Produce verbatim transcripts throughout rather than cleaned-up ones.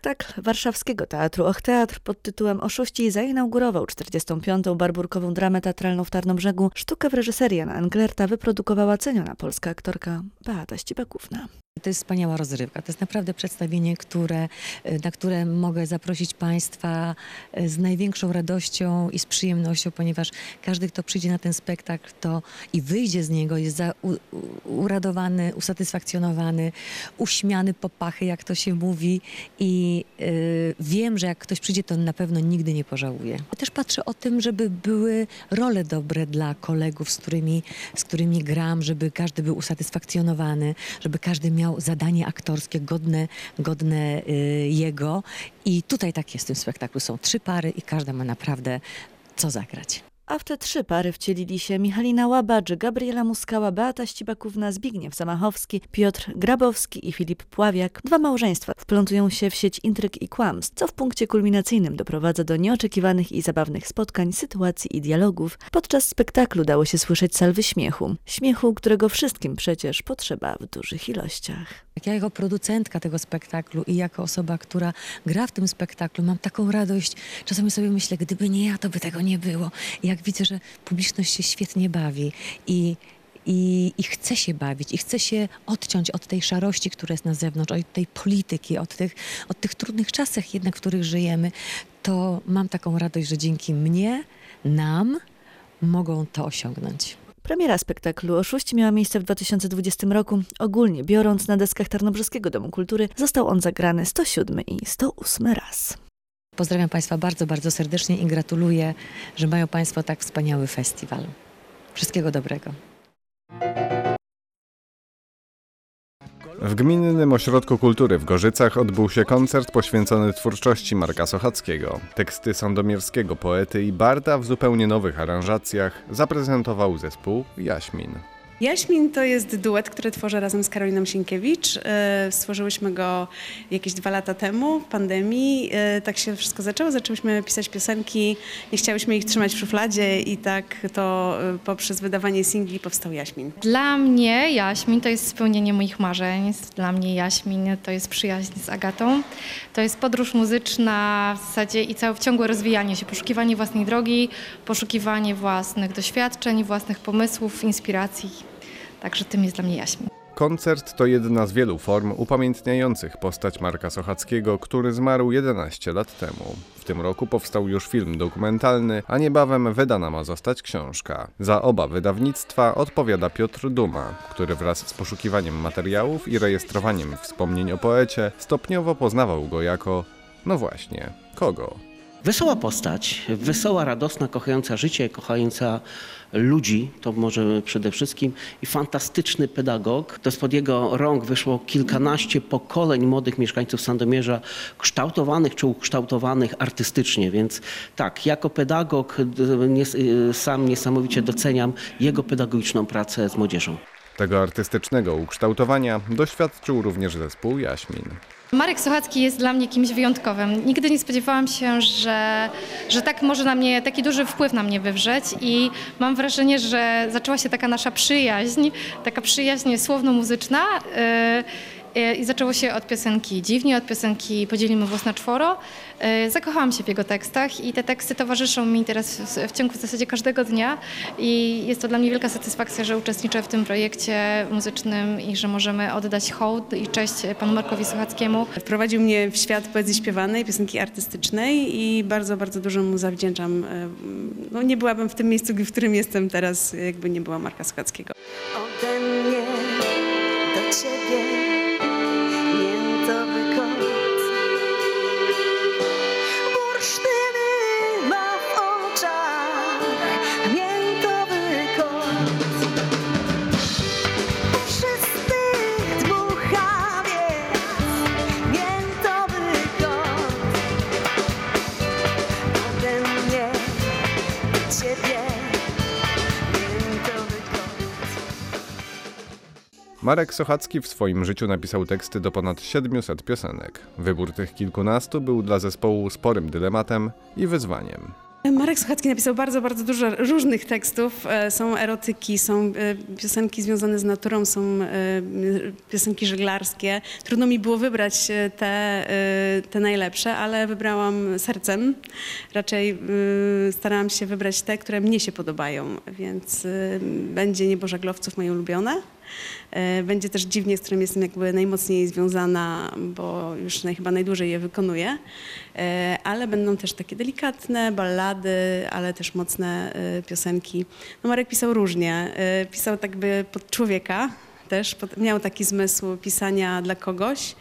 Spektakl warszawskiego Teatru Och Teatr pod tytułem Oszuści zainaugurował czterdziestą piątą barburkową dramę teatralną w Tarnobrzegu. Sztukę w reżyserii Jana Englerta wyprodukowała ceniona polska aktorka Beata Ścibakówna. To jest wspaniała rozrywka. To jest naprawdę przedstawienie, które, na które mogę zaprosić Państwa z największą radością i z przyjemnością, ponieważ każdy, kto przyjdzie na ten spektakl to i wyjdzie z niego, jest za, u, uradowany, usatysfakcjonowany, uśmiany po pachy, jak to się mówi. I y, wiem, że jak ktoś przyjdzie, to na pewno nigdy nie pożałuje. Ja też patrzę o tym, żeby były role dobre dla kolegów, z którymi, z którymi gram, żeby każdy był usatysfakcjonowany, żeby każdy miał zadanie aktorskie godne, godne y, jego. I tutaj tak jest w tym spektaklu. Są trzy pary i każda ma naprawdę co zagrać. A w te trzy pary wcielili się Michalina Łabadż, Gabriela Muskała, Beata Ścibakówna, Zbigniew Zamachowski, Piotr Grabowski i Filip Pławiak. Dwa małżeństwa wplątują się w sieć intryg i kłamstw, co w punkcie kulminacyjnym doprowadza do nieoczekiwanych i zabawnych spotkań, sytuacji i dialogów. Podczas spektaklu dało się słyszeć salwy śmiechu. Śmiechu, którego wszystkim przecież potrzeba w dużych ilościach. Ja jako producentka tego spektaklu i jako osoba, która gra w tym spektaklu, mam taką radość. Czasami sobie myślę, gdyby nie ja, to by tego nie było. I jak widzę, że publiczność się świetnie bawi i, i, i chce się bawić, i chce się odciąć od tej szarości, która jest na zewnątrz, od tej polityki, od tych, od tych trudnych czasach jednak, w których żyjemy, to mam taką radość, że dzięki mnie, nam mogą to osiągnąć. Premiera spektaklu Oszuści miała miejsce w dwa tysiące dwudziestym roku. Ogólnie biorąc, na deskach Tarnobrzeskiego Domu Kultury został on zagrany sto siódmy i sto ósmy raz. Pozdrawiam Państwa bardzo, bardzo serdecznie i gratuluję, że mają Państwo tak wspaniały festiwal. Wszystkiego dobrego. W Gminnym Ośrodku Kultury w Gorzycach odbył się koncert poświęcony twórczości Marka Sochackiego. Teksty sandomierskiego poety i barda w zupełnie nowych aranżacjach zaprezentował zespół Jaśmin. Jaśmin to jest duet, który tworzę razem z Karoliną Sienkiewicz. Stworzyłyśmy go jakieś dwa lata temu, w pandemii. Tak się wszystko zaczęło. Zaczęłyśmy pisać piosenki, nie chciałyśmy ich trzymać w szufladzie i tak to poprzez wydawanie singli powstał Jaśmin. Dla mnie Jaśmin to jest spełnienie moich marzeń. Dla mnie Jaśmin to jest przyjaźń z Agatą. To jest podróż muzyczna w zasadzie i całe ciągłe rozwijanie się, poszukiwanie własnej drogi, poszukiwanie własnych doświadczeń, własnych pomysłów, inspiracji. Także tym jest dla mnie Jaśmin. Koncert to jedna z wielu form upamiętniających postać Marka Sochackiego, który zmarł jedenaście lat temu. W tym roku powstał już film dokumentalny, a niebawem wydana ma zostać książka. Za oba wydawnictwa odpowiada Piotr Duma, który wraz z poszukiwaniem materiałów i rejestrowaniem wspomnień o poecie stopniowo poznawał go jako, no właśnie, kogo? Wesoła postać, wesoła, radosna, kochająca życie, kochająca ludzi, to może przede wszystkim, i fantastyczny pedagog. To spod jego rąk wyszło kilkanaście pokoleń młodych mieszkańców Sandomierza, kształtowanych czy ukształtowanych artystycznie, więc tak, jako pedagog sam niesamowicie doceniam jego pedagogiczną pracę z młodzieżą. Tego artystycznego ukształtowania doświadczył również zespół Jaśmin. Marek Sochacki jest dla mnie kimś wyjątkowym. Nigdy nie spodziewałam się, że, że tak może na mnie, taki duży wpływ na mnie wywrzeć i mam wrażenie, że zaczęła się taka nasza przyjaźń, taka przyjaźń słowno-muzyczna. Yy, I zaczęło się od piosenki Dziwnie, od piosenki Podzielimy włos na czworo. Zakochałam się w jego tekstach i te teksty towarzyszą mi teraz w ciągu w zasadzie każdego dnia i jest to dla mnie wielka satysfakcja, że uczestniczę w tym projekcie muzycznym i że możemy oddać hołd i cześć panu Markowi Sochackiemu. Wprowadził mnie w świat poezji śpiewanej, piosenki artystycznej i bardzo, bardzo dużo mu zawdzięczam. No, nie byłabym w tym miejscu, w którym jestem teraz, jakby nie była Marka Sochackiego. Ode mnie do ciebie Marek Sochacki w swoim życiu napisał teksty do ponad siedmiuset piosenek. Wybór tych kilkunastu był dla zespołu sporym dylematem i wyzwaniem. Marek Sochacki napisał bardzo, bardzo dużo różnych tekstów. Są erotyki, są piosenki związane z naturą, są piosenki żeglarskie. Trudno mi było wybrać te, te najlepsze, ale wybrałam sercem. Raczej starałam się wybrać te, które mnie się podobają, więc będzie Niebo żaglowców moje ulubione. Będzie też Dziwnie, z którym jestem jakby najmocniej związana, bo już naj, chyba najdłużej je wykonuję, ale będą też takie delikatne ballady, ale też mocne piosenki. No Marek pisał różnie, pisał tak by pod człowieka też, pod, miał taki zmysł pisania dla kogoś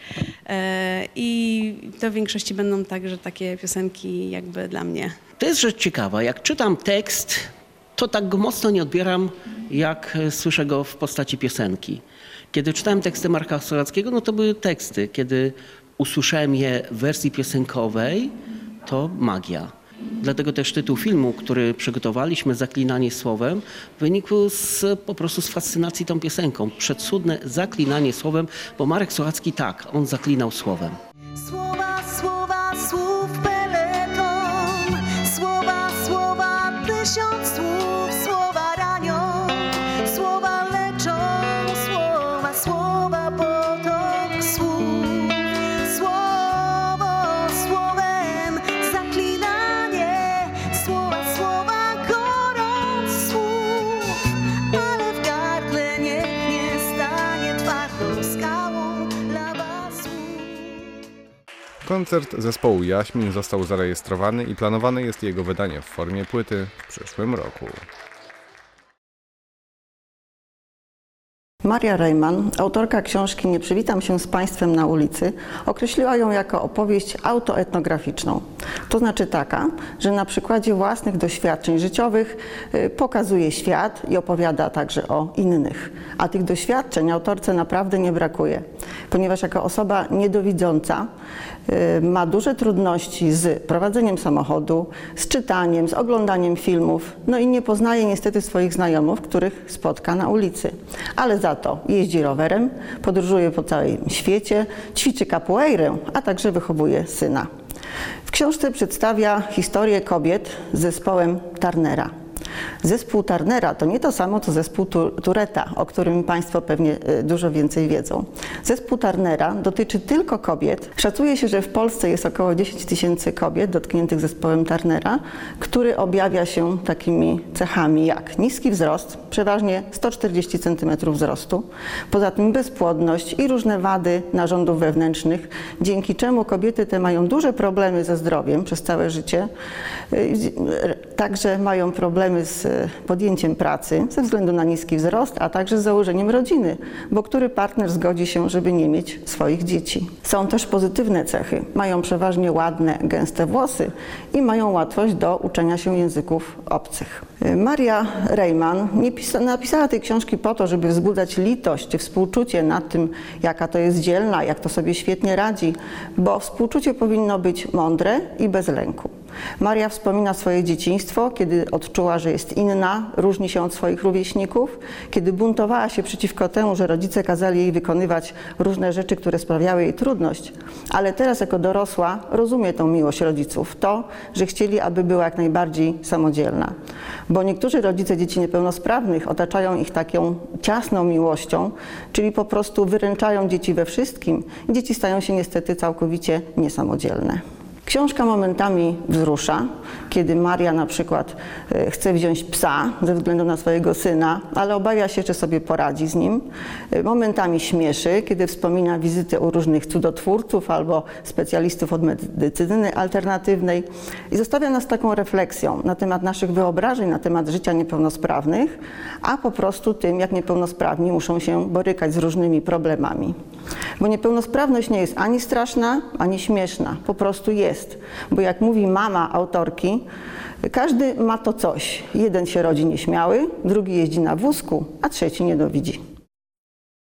i to w większości będą także takie piosenki jakby dla mnie. To jest rzecz ciekawa, jak czytam tekst, to tak go mocno nie odbieram, jak słyszę go w postaci piosenki. Kiedy czytałem teksty Marka Sochackiego, no to były teksty. Kiedy usłyszałem je w wersji piosenkowej, to magia. Dlatego też tytuł filmu, który przygotowaliśmy, Zaklinanie słowem, wynikł z, po prostu z fascynacji tą piosenką. Przecudne zaklinanie słowem, bo Marek Sochacki tak, on zaklinał słowem. Słowa, słowa, słów peleton, słowa, słowa, tysiąc słów, słowa ranią, słowa leczą, słowa, słowa, potok słów, słowo słowem, zaklinanie, słowa, słowa, gorąc słów, ale w gardle niech nie stanie twardą skałą lawa słów. Koncert zespołu Jaśmin został zarejestrowany i planowane jest jego wydanie w formie płyty w przyszłym roku. Maria Reimann, autorka książki Nie przywitam się z Państwem na ulicy, określiła ją jako opowieść autoetnograficzną. To znaczy taka, że na przykładzie własnych doświadczeń życiowych pokazuje świat i opowiada także o innych. A tych doświadczeń autorce naprawdę nie brakuje, ponieważ jako osoba niedowidząca ma duże trudności z prowadzeniem samochodu, z czytaniem, z oglądaniem filmów, no i nie poznaje niestety swoich znajomych, których spotka na ulicy. Ale za to jeździ rowerem, podróżuje po całym świecie, ćwiczy capoeirę, a także wychowuje syna. W książce przedstawia historię kobiet z zespołem Turnera. Zespół Turnera to nie to samo, co zespół Touretta, o którym Państwo pewnie dużo więcej wiedzą. Zespół Turnera dotyczy tylko kobiet. Szacuje się, że w Polsce jest około dziesięć tysięcy kobiet dotkniętych zespołem Turnera, który objawia się takimi cechami jak niski wzrost, przeważnie sto czterdzieści centymetrów wzrostu, poza tym bezpłodność i różne wady narządów wewnętrznych, dzięki czemu kobiety te mają duże problemy ze zdrowiem przez całe życie, także mają problemy z podjęciem pracy ze względu na niski wzrost, a także z założeniem rodziny, bo który partner zgodzi się, żeby nie mieć swoich dzieci. Są też pozytywne cechy. Mają przeważnie ładne, gęste włosy i mają łatwość do uczenia się języków obcych. Maria Reimann nie pisa- napisała tej książki po to, żeby wzbudzać litość czy współczucie nad tym, jaka to jest dzielna, jak to sobie świetnie radzi, bo współczucie powinno być mądre i bez lęku. Maria wspomina swoje dzieciństwo, kiedy odczuła, że jest inna, różni się od swoich rówieśników, kiedy buntowała się przeciwko temu, że rodzice kazali jej wykonywać różne rzeczy, które sprawiały jej trudność. Ale teraz jako dorosła rozumie tą miłość rodziców, to, że chcieli, aby była jak najbardziej samodzielna. Bo niektórzy rodzice dzieci niepełnosprawnych otaczają ich taką ciasną miłością, czyli po prostu wyręczają dzieci we wszystkim i dzieci stają się niestety całkowicie niesamodzielne. Książka momentami wzrusza, kiedy Maria na przykład chce wziąć psa ze względu na swojego syna, ale obawia się, czy sobie poradzi z nim. Momentami śmieszy, kiedy wspomina wizyty u różnych cudotwórców albo specjalistów od medycyny alternatywnej i zostawia nas taką refleksją na temat naszych wyobrażeń, na temat życia niepełnosprawnych, a po prostu tym, jak niepełnosprawni muszą się borykać z różnymi problemami. Bo niepełnosprawność nie jest ani straszna, ani śmieszna, po prostu jest. Bo jak mówi mama autorki, każdy ma to coś. Jeden się rodzi nieśmiały, drugi jeździ na wózku, a trzeci niedowidzi.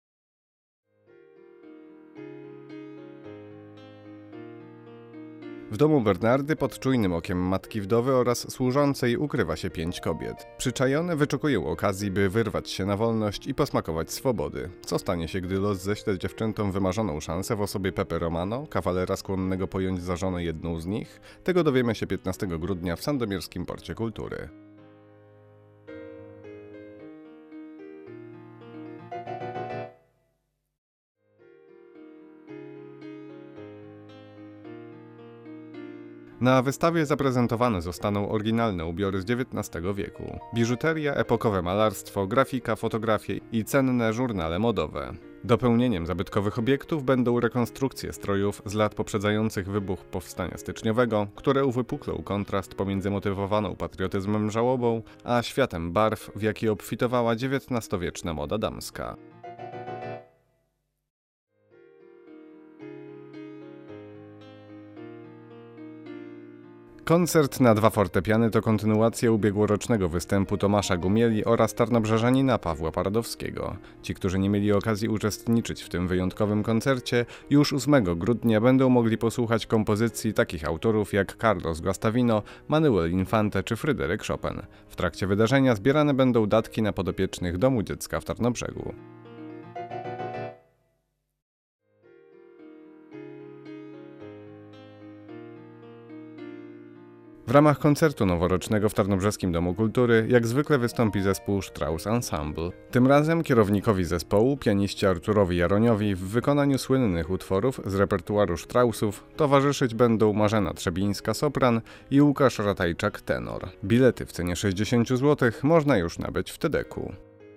W W domu Bernardy pod czujnym okiem matki wdowy oraz służącej ukrywa się pięć kobiet. Przyczajone wyczekują okazji, by wyrwać się na wolność i posmakować swobody. Co stanie się, gdy los ześle dziewczętom wymarzoną szansę w osobie Pepe Romano, kawalera skłonnego pojąć za żonę jedną z nich? Tego dowiemy się piętnastego grudnia w Sandomierskim Porcie Kultury. Na wystawie zaprezentowane zostaną oryginalne ubiory z dziewiętnastego wieku, biżuteria, epokowe malarstwo, grafika, fotografie i cenne żurnale modowe. Dopełnieniem zabytkowych obiektów będą rekonstrukcje strojów z lat poprzedzających wybuch powstania styczniowego, które uwypuklą kontrast pomiędzy motywowaną patriotyzmem żałobą, a światem barw, w jaki obfitowała dziewiętnastowieczna moda damska. Koncert na dwa fortepiany to kontynuacja ubiegłorocznego występu Tomasza Gumieli oraz tarnobrzeżanina Pawła Paradowskiego. Ci, którzy nie mieli okazji uczestniczyć w tym wyjątkowym koncercie, już ósmego grudnia będą mogli posłuchać kompozycji takich autorów jak Carlos Guastavino, Manuel Infante czy Fryderyk Chopin. W trakcie wydarzenia zbierane będą datki na podopiecznych Domu Dziecka w Tarnobrzegu. W ramach koncertu noworocznego w Tarnobrzeskim Domu Kultury jak zwykle wystąpi zespół Strauss Ensemble. Tym razem kierownikowi zespołu, pianiście Arturowi Jaroniowi w wykonaniu słynnych utworów z repertuaru Straussów towarzyszyć będą Marzena Trzebińska-sopran i Łukasz Ratajczak-tenor. Bilety w cenie sześćdziesiąt złotych można już nabyć w Tydeku.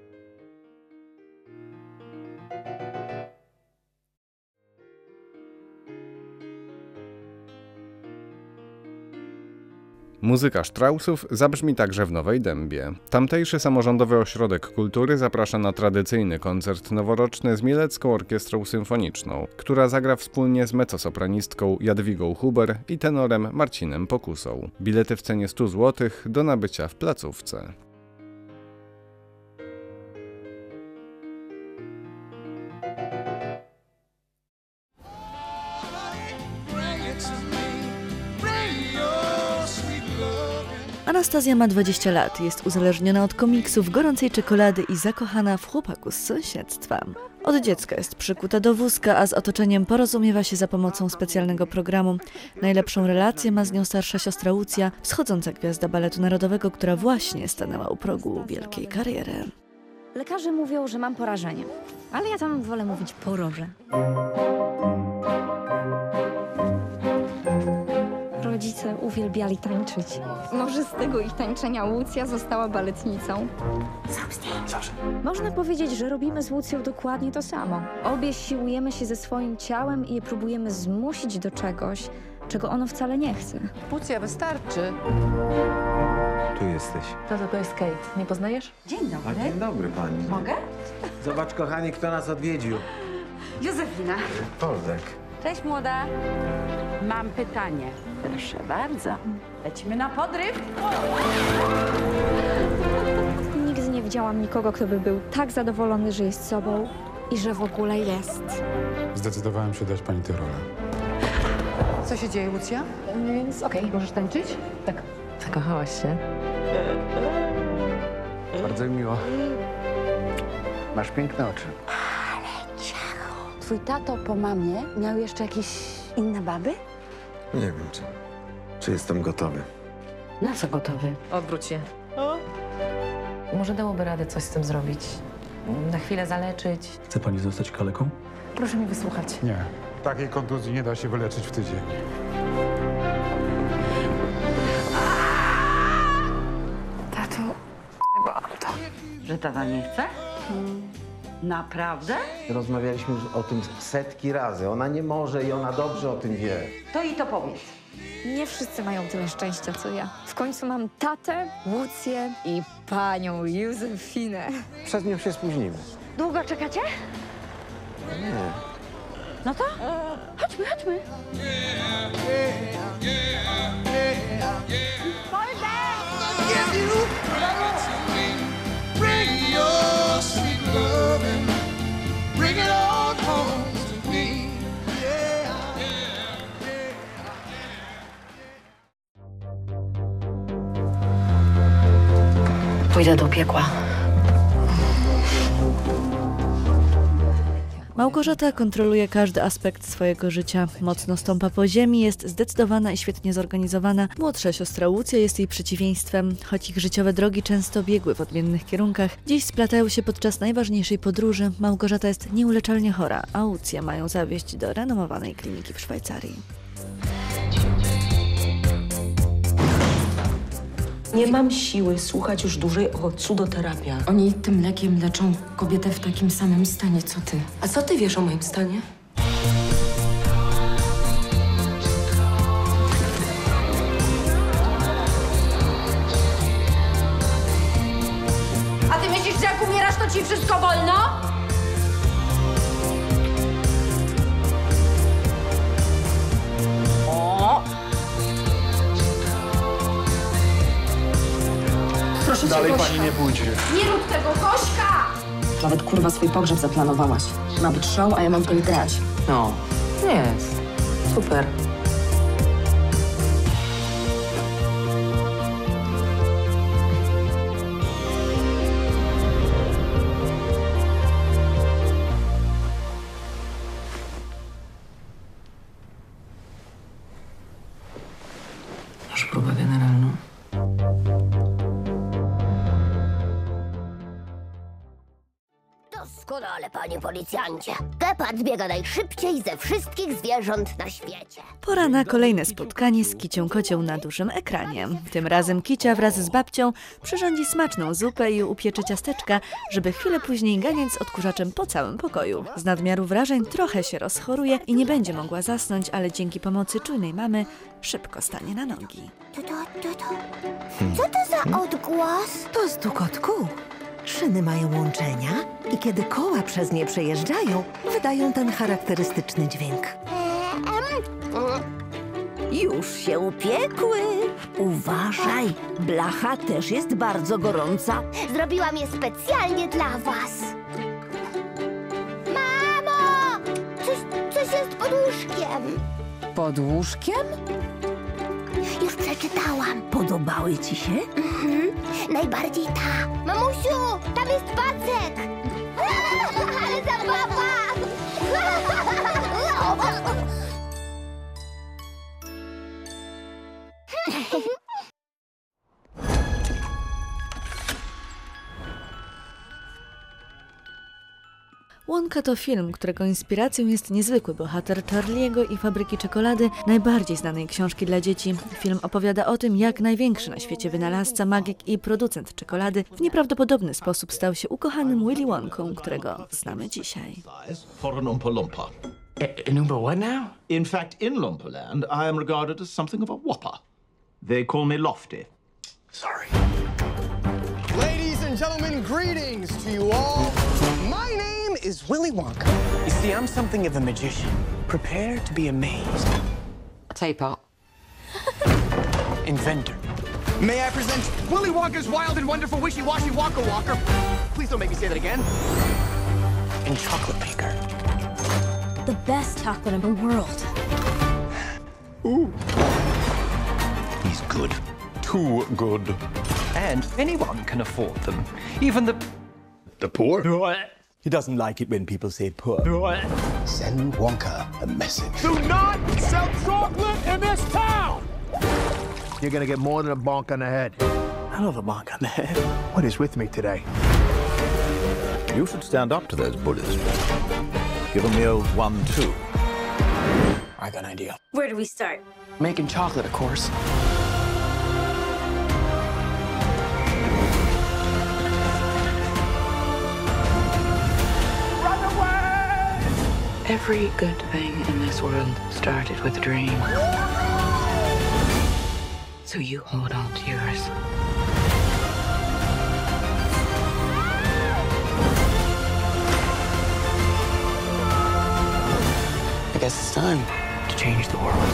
Muzyka Straussów zabrzmi także w Nowej Dębie. Tamtejszy samorządowy ośrodek kultury zaprasza na tradycyjny koncert noworoczny z Mielecką Orkiestrą Symfoniczną, która zagra wspólnie z mezzosopranistką Jadwigą Huber i tenorem Marcinem Pokusą. Bilety w cenie sto złotych do nabycia w placówce. Anastazja ma dwadzieścia lat, jest uzależniona od komiksów, gorącej czekolady i zakochana w chłopaku z sąsiedztwa. Od dziecka jest przykuta do wózka, a z otoczeniem porozumiewa się za pomocą specjalnego programu. Najlepszą relację ma z nią starsza siostra Łucja, wschodząca gwiazda baletu narodowego, która właśnie stanęła u progu wielkiej kariery. Lekarze mówią, że mam porażenie, ale ja tam wolę mówić poroże. Rodzice uwielbiali tańczyć. Może z tego ich tańczenia Łucja została baletnicą. Zawsze. Można powiedzieć, że robimy z Łucją dokładnie to samo. Obie siłujemy się ze swoim ciałem i je próbujemy zmusić do czegoś, czego ono wcale nie chce. Łucja, wystarczy. Tu jesteś. Tato, to jest Kate. Nie poznajesz? Dzień dobry. A dzień dobry pani. Mogę? Zobacz, kochani, kto nas odwiedził. Józefina. Toldek. Cześć, młoda. Mam pytanie. Proszę bardzo. Lecimy na podryw. Nigdy nie widziałam nikogo, kto by był tak zadowolony, że jest sobą i że w ogóle jest. Zdecydowałem się dać pani tę rolę. Co się dzieje, Łucja? Więc okej, okay. Możesz tańczyć? Tak. Zakochałaś się. Bardzo mi miło. Masz piękne oczy. Twój tato po mamie miał jeszcze jakieś inne baby? Nie wiem, czy, czy jestem gotowy. Na co gotowy? Odwróć się. Może dałoby radę coś z tym zrobić. Na chwilę zaleczyć. Chce pani zostać kaleką? Proszę mi wysłuchać. Nie. Takiej kontuzji nie da się wyleczyć w tydzień. Tato, chyba to. Że tata nie chce? Hmm. Naprawdę? Rozmawialiśmy już o tym setki razy. Ona nie może i ona dobrze o tym wie. To i to powiedz. Nie wszyscy mają tyle szczęścia, co ja. W końcu mam tatę, Łucję i panią Józefinę. Przez nią się spóźnimy. Długo czekacie? Nie. No to chodźmy, chodźmy. pójdę do piekła. Małgorzata kontroluje każdy aspekt swojego życia. Mocno stąpa po ziemi, jest zdecydowana i świetnie zorganizowana. Młodsza siostra Łucja jest jej przeciwieństwem. Choć ich życiowe drogi często biegły w odmiennych kierunkach, dziś splatają się podczas najważniejszej podróży. Małgorzata jest nieuleczalnie chora, a Łucję mają zawieźć do renomowanej kliniki w Szwajcarii. Nie mam siły słuchać już dłużej o cudoterapia. Oni tym lekiem leczą kobietę w takim samym stanie, co ty. A co ty wiesz o moim stanie? A ty myślisz, że jak umierasz, to ci wszystko wolno? O! Proszę cię, Dalej Gośka. pani nie pójdzie. Nie rób tego, Gośka! Nawet kurwa swój pogrzeb zaplanowałaś. Ma być show, a ja mam w nim grać. No, jest. Super. Masz próbę generalną? Doskonale, panie policjancie. Gepard biega najszybciej ze wszystkich zwierząt na świecie. Pora na kolejne spotkanie z Kicią Kocią na dużym ekranie. Tym razem Kicia wraz z babcią przyrządzi smaczną zupę i upiecze ciasteczka, żeby chwilę później ganiać z odkurzaczem po całym pokoju. Z nadmiaru wrażeń trochę się rozchoruje i nie będzie mogła zasnąć, ale dzięki pomocy czujnej mamy szybko stanie na nogi. To, to, to, to. Co to za odgłos? To stukot kół. Szyny mają łączenia i kiedy koła przez nie przejeżdżają, wydają ten charakterystyczny dźwięk. Już się upiekły. Uważaj, blacha też jest bardzo gorąca. Zrobiłam je specjalnie dla was. Mamo! Coś, coś jest pod łóżkiem. Pod łóżkiem? Już przeczytałam. Podobały ci się? Mhm. Najbardziej ta. Mamusiu, tam jest pacek. Ale zabawa! Łąka to film, którego inspiracją jest niezwykły bohater Charlie'ego i Fabryki Czekolady, najbardziej znanej książki dla dzieci. Film opowiada o tym, jak największy na świecie wynalazca, magik i producent czekolady w nieprawdopodobny sposób stał się ukochanym Willy Wonką, którego znamy dzisiaj. For an Oompa Loompa. An Oompa what now? In fact, in Loompa-land, I am regarded as something of a whopper. They call me Lofty. Sorry. Ladies and gentlemen, greetings to you all. My name is Willy Wonka. You see, I'm something of a magician. Prepare to be amazed. Teapot. Inventor. May I present Willy Wonka's wild and wonderful wishy-washy Wonka Walker. Please don't make me say that again. And chocolate maker. The best chocolate in the world. Ooh. He's good. Too good. And anyone can afford them. Even the... The poor? He doesn't like it when people say poor. Send Wonka a message. Do not sell chocolate in this town! You're gonna get more than a bonk on the head. I love a bonk on the head. What is with me today? You should stand up to those bullies. Give them the old one, two. I got an idea. Where do we start? Making chocolate, of course. Every good thing in this world started with a dream. So you hold on to yours. I guess it's time to change the world.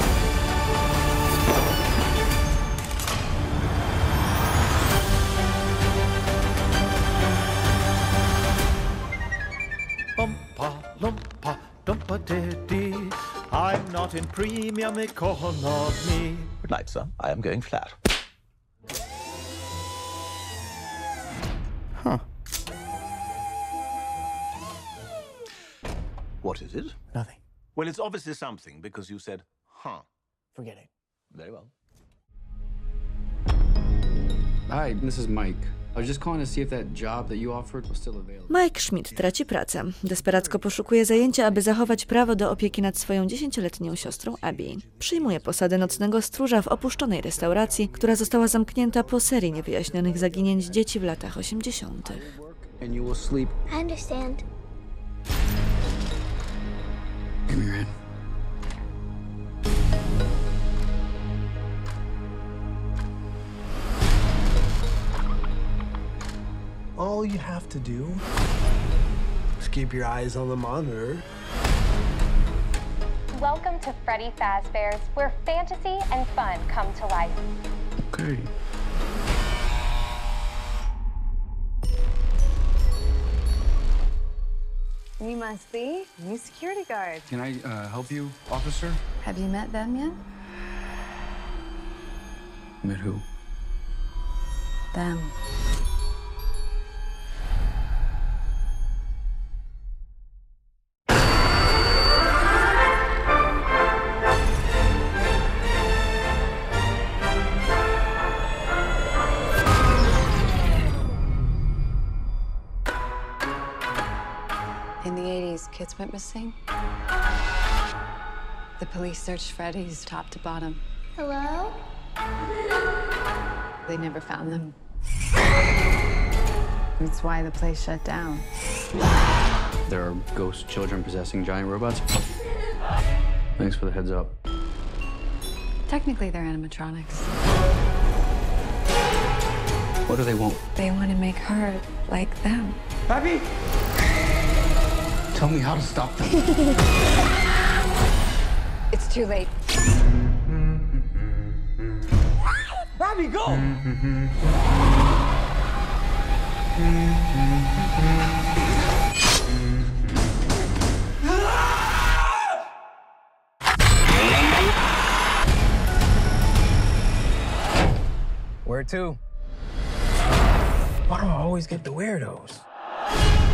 Oompa Loompa Doompa Diddy. I'm not in premium economy. Good night, sir. I am going flat. Huh. What is it? Nothing. Well, it's obviously something because you said, huh. Forget it. Very well. Hi, this is Mike. I was just calling to see if that job that you offered was still available. Mike Schmidt traci pracę. Desperacko poszukuje zajęcia, aby zachować prawo do opieki nad swoją dziesięcioletnią siostrą Abby. Przyjmuje posadę nocnego stróża w opuszczonej restauracji, która została zamknięta po serii niewyjaśnionych zaginięć dzieci w latach osiemdziesiątych. And you will sleep. I understand. Give me your hand. All you have to do is keep your eyes on the monitor. Welcome to Freddy Fazbear's, where fantasy and fun come to life. Okay. You must be new security guard. Can I uh, help you, officer? Have you met them yet? Met who? Them. In the eighties, kids went missing. The police searched Freddy's top to bottom. Hello? They never found them. That's why the place shut down. There are ghost children possessing giant robots. Thanks for the heads up. Technically, they're animatronics. What do they want? They want to make her like them. Abby! Tell me how to stop them. It's too late. Abby, go! Where to? Why do I always get the weirdos?